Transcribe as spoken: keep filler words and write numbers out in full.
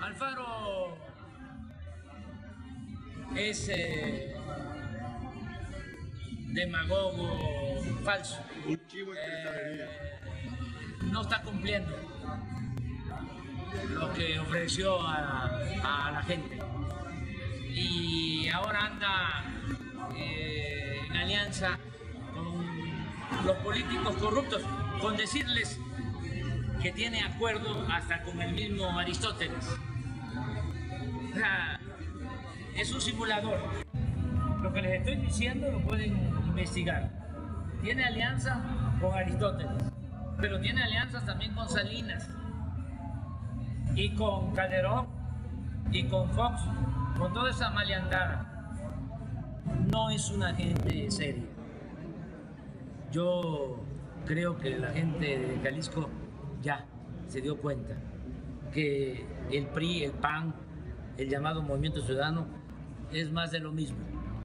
Alfaro es eh, demagogo falso. Un chivo en cristalería. Eh, no está cumpliendo lo que ofreció a, a la gente. Y ahora anda eh, en alianza con los políticos corruptos, con decirles que tiene acuerdo hasta con el mismo Aristóteles. O sea, es un simulador. Lo que les estoy diciendo lo pueden investigar. Tiene alianza con Aristóteles, pero tiene alianzas también con Salinas y con Calderón y con Fox, con toda esa maleandada. No es una gente seria. Yo creo que la gente de Jalisco ya se dio cuenta que el P R I, el P A N, el llamado Movimiento Ciudadano es más de lo mismo.